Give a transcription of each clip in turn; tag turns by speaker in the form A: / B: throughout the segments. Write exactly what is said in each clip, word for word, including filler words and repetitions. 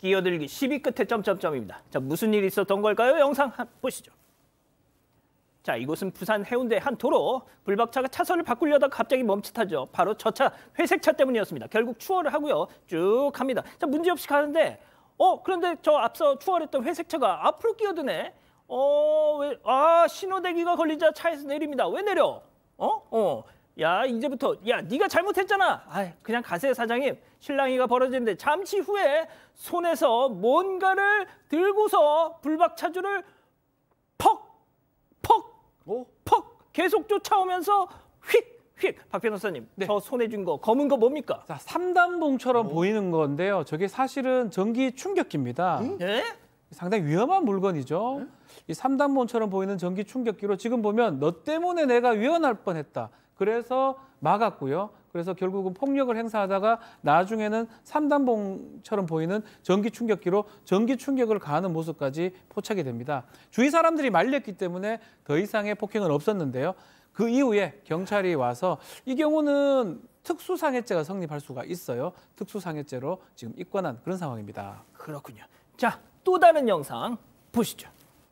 A: 끼어들기 시비 끝에 점점점입니다. 자, 무슨 일이 있었던 걸까요? 영상 한, 보시죠. 자, 이곳은 부산 해운대 한 도로. 불박차가 차선을 바꾸려다가 갑자기 멈칫하죠. 바로 저 차, 회색차 때문이었습니다. 결국 추월을 하고요. 쭉 갑니다. 자, 문제없이 가는데 어, 그런데 저 앞서 추월했던 회색차가 앞으로 끼어드네. 어, 왜, 아, 신호대기가 걸리자 차에서 내립니다. 왜 내려? 어? 어. 야, 이제부터, 야, 네가 잘못했잖아. 아, 그냥 가세요, 사장님. 실랑이가 벌어지는데 잠시 후에 손에서 뭔가를 들고서 불박차주를 퍽, 퍽,
B: 오?
A: 퍽 계속 쫓아오면서 휙, 휙. 박 변호사님,
B: 네.
A: 저 손에 준 거, 검은 거 뭡니까?
B: 자, 삼단봉처럼
C: 오.
B: 보이는 건데요. 저게 사실은 전기 충격기입니다.
C: 응?
A: 예?
B: 상당히 위험한 물건이죠.
C: 응?
B: 이 삼단봉처럼 보이는 전기 충격기로 지금 보면 너 때문에 내가 위험할 뻔했다. 그래서 막았고요. 그래서 결국은 폭력을 행사하다가 나중에는 삼단봉처럼 보이는 전기 충격기로 전기 충격을 가하는 모습까지 포착이 됩니다. 주위 사람들이 말렸기 때문에 더 이상의 폭행은 없었는데요. 그 이후에 경찰이 와서 이 경우는 특수상해죄가 성립할 수가 있어요. 특수상해죄로 지금 입건한 그런 상황입니다.
A: 그렇군요. 자, 또 다른 영상 보시죠.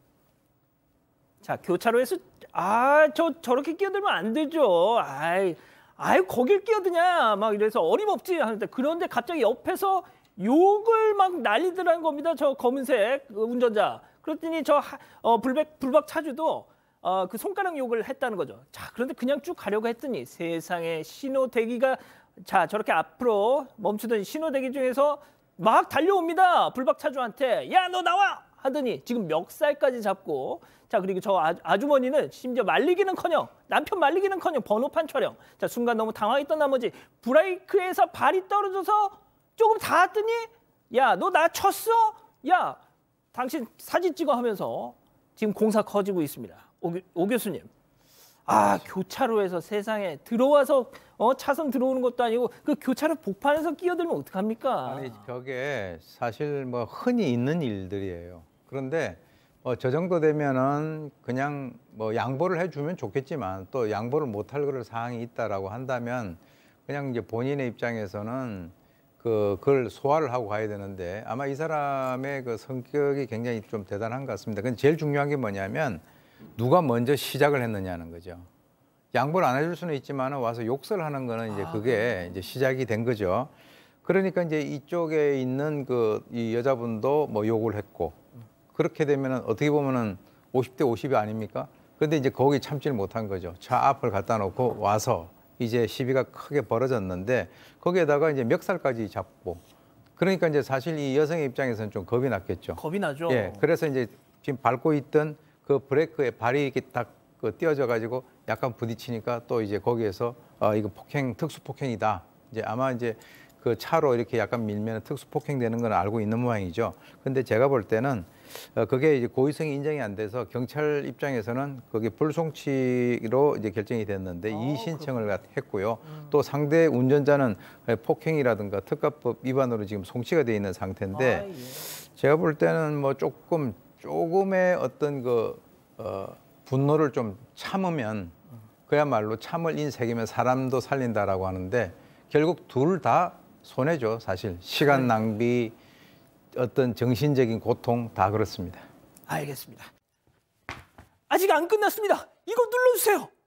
A: 자, 교차로에서 아, 저 저렇게 끼어들면 안 되죠. 아이, 아이 거길 끼어드냐 막 이래서 어림없지 하는데 그런데 갑자기 옆에서 욕을 막 난리더라는 겁니다. 저 검은색 운전자. 그랬더니 저 어, 불박 불박 차주도 어, 그 손가락 욕을 했다는 거죠. 자, 그런데 그냥 쭉 가려고 했더니 세상에 신호 대기가 자 저렇게 앞으로 멈추던 신호 대기 중에서 막 달려옵니다. 불박 차주한테 야, 너 나와 하더니 지금 멱살까지 잡고 자 그리고 저 아, 아주머니는 심지어 말리기는커녕 남편 말리기는커녕 번호판 촬영. 자 순간 너무 당황했던 나머지 브레이크에서 발이 떨어져서 조금 닿았더니 야, 너 나 쳤어? 야, 당신 사진 찍어 하면서 지금 공사 커지고 있습니다. 오, 오 교수님. 아, 교차로에서 세상에 들어와서 어, 차선 들어오는 것도 아니고 그 교차로 복판에서 끼어들면 어떡합니까?
C: 아니, 저게 사실 뭐 흔히 있는 일들이에요. 그런데 뭐 저 정도 되면은 그냥 뭐 양보를 해주면 좋겠지만 또 양보를 못할 그럴 사항이 있다라고 한다면 그냥 이제 본인의 입장에서는 그 그걸 소화를 하고 가야 되는데 아마 이 사람의 그 성격이 굉장히 좀 대단한 것 같습니다. 근데 제일 중요한 게 뭐냐면 누가 먼저 시작을 했느냐는 거죠. 양보를 안 해줄 수는 있지만 와서 욕설을 하는 거는 이제 그게 이제 시작이 된 거죠. 그러니까 이제 이쪽에 있는 그 이 여자분도 뭐 욕을 했고 그렇게 되면은 어떻게 보면은 오십 대 오십이 아닙니까? 근데 이제 거기 참지를 못한 거죠. 차 앞을 갖다 놓고 와서 이제 시비가 크게 벌어졌는데 거기에다가 이제 멱살까지 잡고 그러니까 이제 사실 이 여성의 입장에서는 좀 겁이 났겠죠.
A: 겁이 나죠.
C: 예, 그래서 이제 지금 밟고 있던 그 브레이크에 발이 이렇게 딱 그 띄어져 가지고 약간 부딪히니까 또 이제 거기에서 어 이거 폭행 특수 폭행이다. 이제 아마 이제 그 차로 이렇게 약간 밀면 특수 폭행되는 건 알고 있는 모양이죠. 근데 제가 볼 때는 어 그게 이제 고의성이 인정이 안 돼서 경찰 입장에서는 그게 불송치로 이제 결정이 됐는데
A: 아,
C: 이의 신청을
A: 그렇구나.
C: 했고요.
A: 음.
C: 또 상대 운전자는 폭행이라든가 특가법 위반으로 지금 송치가 돼 있는 상태인데
A: 아, 예.
C: 제가 볼 때는 뭐 조금 조금의 어떤 그 어, 분노를 좀 참으면 그야말로 참을 인색이면 사람도 살린다라고 하는데 결국 둘 다 손해죠. 사실 시간 낭비, 어떤 정신적인 고통 다 그렇습니다.
A: 알겠습니다. 아직 안 끝났습니다. 이거 눌러주세요.